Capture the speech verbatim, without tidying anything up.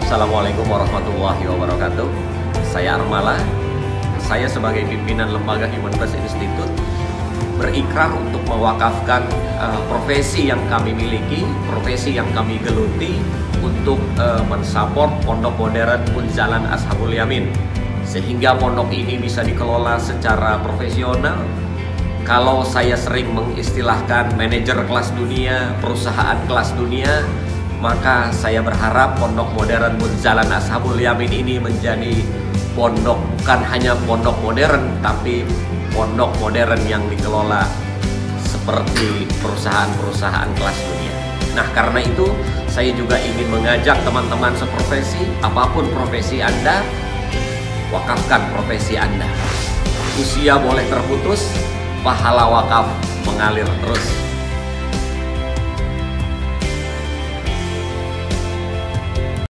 Assalamualaikum warahmatullahi wabarakatuh. Saya Armala. Saya sebagai pimpinan lembaga Human First Institute berikrar untuk mewakafkan uh, profesi yang kami miliki, profesi yang kami geluti untuk uh, mensupport Pondok Modern Unzalan Ashabul Yamin, sehingga pondok ini bisa dikelola secara profesional. Kalau saya sering mengistilahkan manajer kelas dunia, perusahaan kelas dunia, maka saya berharap Pondok Modern Unzalan Ashabul Yamin ini menjadi pondok, bukan hanya pondok modern, tapi pondok modern yang dikelola seperti perusahaan-perusahaan kelas dunia. Nah, karena itu saya juga ingin mengajak teman-teman seprofesi, apapun profesi Anda, wakafkan profesi Anda. Usia boleh terputus, pahala wakaf mengalir terus.